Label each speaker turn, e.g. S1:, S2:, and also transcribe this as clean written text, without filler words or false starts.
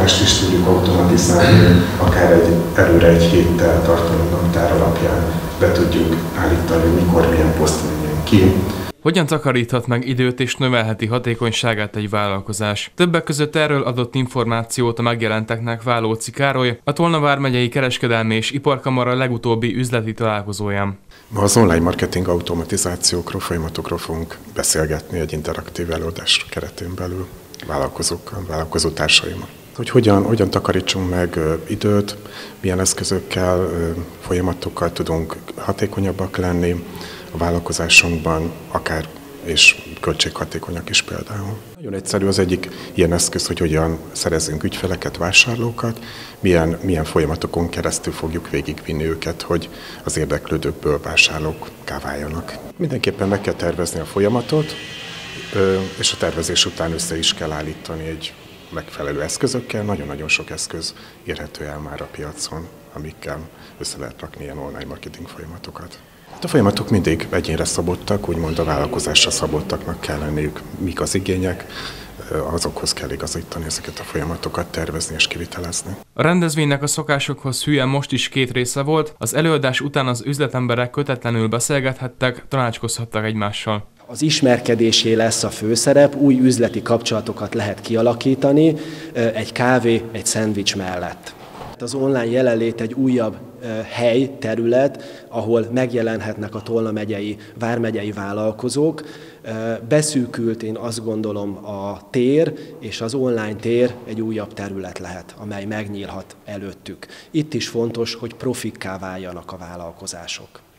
S1: vállalkozást is tudjuk automatizálni, akár előre egy héttel tartó naptár alapján be tudjuk állítani, mikor milyen poszt menjen ki.
S2: Hogyan takaríthat meg időt és növelheti hatékonyságát egy vállalkozás? Többek között erről adott információt a megjelenteknek Válóczy Károly, a Tolna vármegyei Kereskedelmi és Iparkamara legutóbbi üzleti találkozóján.
S1: Ma az online marketing automatizációkról, folyamatokról fogunk beszélgetni egy interaktív előadás keretén belül vállalkozókkal, vállalkozótársaimmal. Hogy hogyan takarítsunk meg időt, milyen eszközökkel, folyamatokkal tudunk hatékonyabbak lenni a vállalkozásunkban, akár és költséghatékonyak is például. Nagyon egyszerű az egyik ilyen eszköz, hogy hogyan szerezzünk ügyfeleket, vásárlókat, milyen folyamatokon keresztül fogjuk végigvinni őket, hogy az érdeklődőkből vásárlókká váljanak. Mindenképpen meg kell tervezni a folyamatot, és a tervezés után össze is kell állítani egy megfelelő eszközökkel. Nagyon-nagyon sok eszköz érhető el már a piacon, amikkel össze lehet rakni ilyen online marketing folyamatokat. A folyamatok mindig egyénre szabottak, úgymond a vállalkozásra szabottaknak kell lenniük. Mik az igények, azokhoz kell igazítani ezeket a folyamatokat, tervezni és kivitelezni.
S2: A rendezvénynek a szokásokhoz hűen most is két része volt, az előadás után az üzletemberek kötetlenül beszélgethettek, tanácskozhattak egymással.
S3: Az ismerkedésé lesz a főszerep, új üzleti kapcsolatokat lehet kialakítani egy kávé, egy szendvics mellett. Az online jelenlét egy újabb hely, terület, ahol megjelenhetnek a Tolna megyei, vármegyei vállalkozók. Beszűkült, én azt gondolom, a tér, és az online tér egy újabb terület lehet, amely megnyílhat előttük. Itt is fontos, hogy profikká váljanak a vállalkozások.